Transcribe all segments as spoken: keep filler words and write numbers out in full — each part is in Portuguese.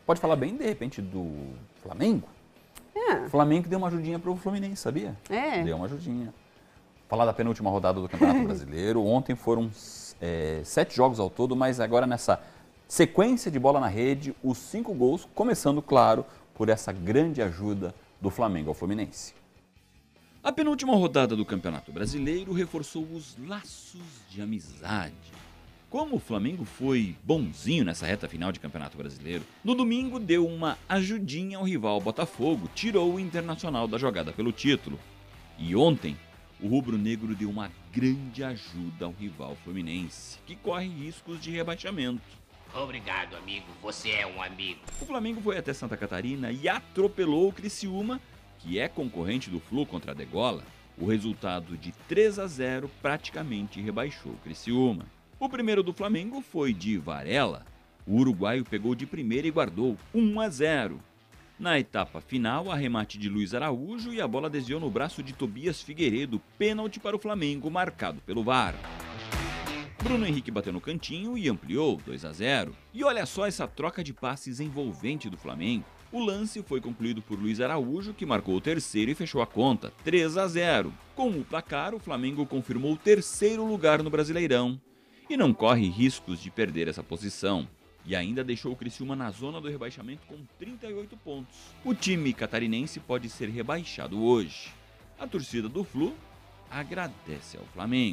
pode falar bem, de repente, do Flamengo. É. O Flamengo deu uma ajudinha pro Fluminense, sabia? É. Deu uma ajudinha. Falar da penúltima rodada do Campeonato Brasileiro. Ontem foram é, sete jogos ao todo, mas agora nessa sequência de bola na rede, os cinco gols, começando, claro, por essa grande ajuda do Flamengo ao Fluminense. A penúltima rodada do Campeonato Brasileiro reforçou os laços de amizade. Como o Flamengo foi bonzinho nessa reta final de Campeonato Brasileiro, no domingo deu uma ajudinha ao rival Botafogo, tirou o Internacional da jogada pelo título. E ontem, o rubro-negro deu uma grande ajuda ao rival Fluminense, que corre riscos de rebaixamento. Obrigado, amigo. Você é um amigo. O Flamengo foi até Santa Catarina e atropelou o Criciúma, que é concorrente do Flu contra a Degola. O resultado de três a zero praticamente rebaixou o Criciúma. O primeiro do Flamengo foi de Varela. O uruguaio pegou de primeira e guardou um a zero. Na etapa final, arremate de Luiz Araújo e a bola desviou no braço de Tobias Figueiredo, pênalti para o Flamengo, marcado pelo V A R. Bruno Henrique bateu no cantinho e ampliou dois a zero. E olha só essa troca de passes envolvente do Flamengo. O lance foi concluído por Luiz Araújo, que marcou o terceiro e fechou a conta, três a zero. Com o placar, o Flamengo confirmou o terceiro lugar no Brasileirão e não corre riscos de perder essa posição. E ainda deixou o Criciúma na zona do rebaixamento com trinta e oito pontos. O time catarinense pode ser rebaixado hoje. A torcida do Flu agradece ao Flamengo.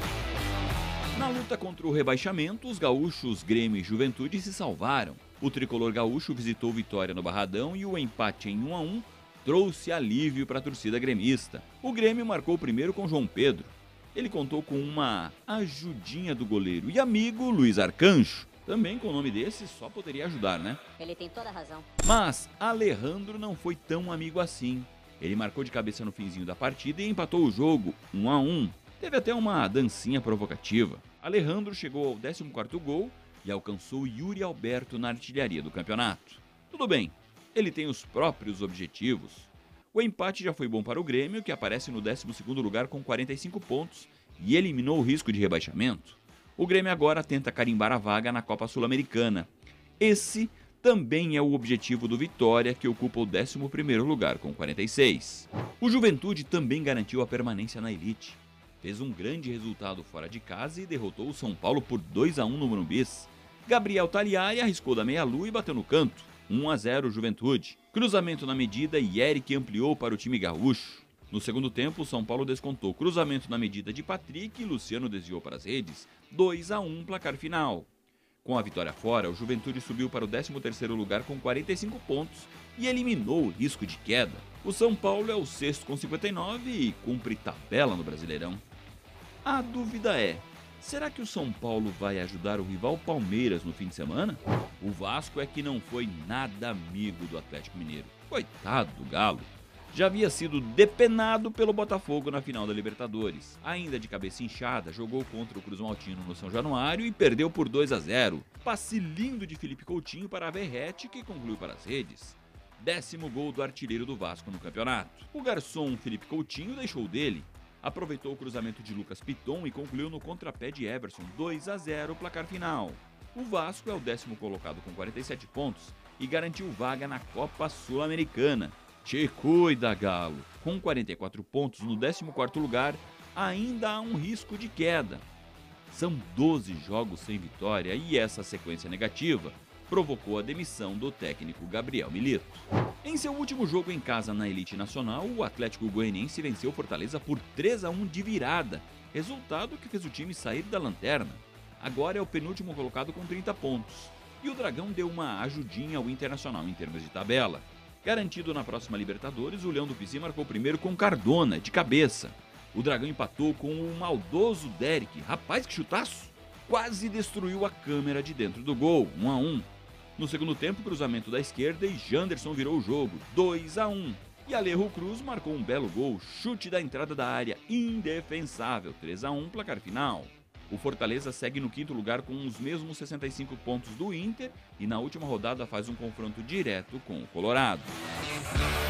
Na luta contra o rebaixamento, os gaúchos Grêmio e Juventude se salvaram. O tricolor gaúcho visitou Vitória no Barradão e o empate em um a um trouxe alívio para a torcida gremista. O Grêmio marcou o primeiro com João Pedro. Ele contou com uma ajudinha do goleiro e amigo Luiz Arcanjo. Também com o nome desse só poderia ajudar, né? Ele tem toda a razão. Mas Alejandro não foi tão amigo assim. Ele marcou de cabeça no finzinho da partida e empatou o jogo um a um. Teve até uma dancinha provocativa. Alejandro chegou ao décimo quarto gol e alcançou Yuri Alberto na artilharia do campeonato. Tudo bem, ele tem os próprios objetivos. O empate já foi bom para o Grêmio, que aparece no décimo segundo lugar com quarenta e cinco pontos e eliminou o risco de rebaixamento. O Grêmio agora tenta carimbar a vaga na Copa Sul-Americana. Esse também é o objetivo do Vitória, que ocupa o décimo primeiro lugar com quarenta e seis. O Juventude também garantiu a permanência na elite. Fez um grande resultado fora de casa e derrotou o São Paulo por dois a um no Morumbi. Gabriel Taliari arriscou da meia-lua e bateu no canto. um a zero Juventude. Cruzamento na medida e Eric ampliou para o time gaúcho. No segundo tempo, o São Paulo descontou cruzamento na medida de Patrick e Luciano desviou para as redes. dois a um placar final. Com a vitória fora, o Juventude subiu para o décimo terceiro lugar com quarenta e cinco pontos e eliminou o risco de queda. O São Paulo é o sexto com cinquenta e nove e cumpre tabela no Brasileirão. A dúvida é, será que o São Paulo vai ajudar o rival Palmeiras no fim de semana? O Vasco é que não foi nada amigo do Atlético Mineiro. Coitado do Galo. Já havia sido depenado pelo Botafogo na final da Libertadores. Ainda de cabeça inchada, jogou contra o Cruz Maltino no São Januário e perdeu por dois a zero. Passe lindo de Felipe Coutinho para a Verratti, que concluiu para as redes. Décimo gol do artilheiro do Vasco no campeonato. O garçom Felipe Coutinho deixou dele. Aproveitou o cruzamento de Lucas Piton e concluiu no contrapé de Everson, dois a zero placar final. O Vasco é o décimo colocado com quarenta e sete pontos e garantiu vaga na Copa Sul-Americana. Te cuida, Galo! Com quarenta e quatro pontos no décimo quarto lugar, ainda há um risco de queda. São doze jogos sem vitória e essa sequência negativa provocou a demissão do técnico Gabriel Milito. Em seu último jogo em casa na elite nacional, o Atlético Goianiense venceu Fortaleza por três a um de virada, resultado que fez o time sair da lanterna. Agora é o penúltimo colocado com trinta pontos. E o Dragão deu uma ajudinha ao Internacional em termos de tabela. Garantido na próxima Libertadores, o Leão do Pici marcou primeiro com Cardona, de cabeça. O Dragão empatou com o maldoso Derek. Rapaz, que chutaço! Quase destruiu a câmera de dentro do gol, um a um. No segundo tempo, cruzamento da esquerda e Janderson virou o jogo, dois a um. E Alejo Cruz marcou um belo gol, chute da entrada da área, indefensável, três a um, placar final. O Fortaleza segue no quinto lugar com os mesmos sessenta e cinco pontos do Inter e na última rodada faz um confronto direto com o Colorado.